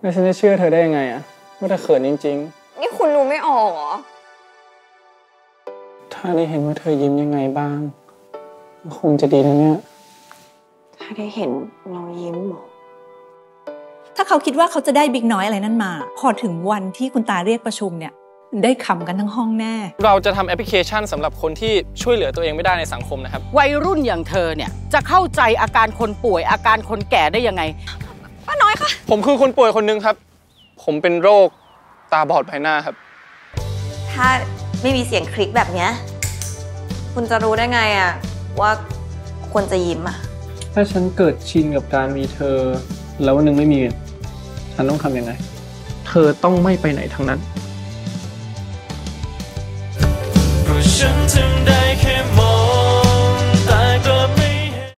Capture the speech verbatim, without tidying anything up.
แล้วฉันจะเชื่อเธอได้ยังไงอะว่าเธอเขินจริงๆนี่คุณรู้ไม่ออกเหรอถ้าได้เห็นว่าเธอยิ้มยังไงบ้างคงจะดีนะเนี่ยถ้าได้เห็นเรายิ้มหรอถ้าเขาคิดว่าเขาจะได้บิ๊กน้อยอะไรนั่นมาพอถึงวันที่คุณตาเรียกประชุมเนี่ยได้ขำกันทั้งห้องแน่เราจะทำแอปพลิเคชันสำหรับคนที่ช่วยเหลือตัวเองไม่ได้ในสังคมนะครับวัยรุ่นอย่างเธอเนี่ยจะเข้าใจอาการคนป่วยอาการคนแก่ได้ยังไงป้าน้อยคะผมคือคนป่วยคนนึงครับผมเป็นโรคตาบอดใบหน้าครับถ้าไม่มีเสียงคลิกแบบเนี้ยคุณจะรู้ได้ไงอะว่าควรจะยิ้มอะถ้าฉันเกิดชินกับการมีเธอแล้ววันนึงไม่มีฉันต้องทำยังไงเธอต้องไม่ไปไหนทั้งนั้นเพราะฉัน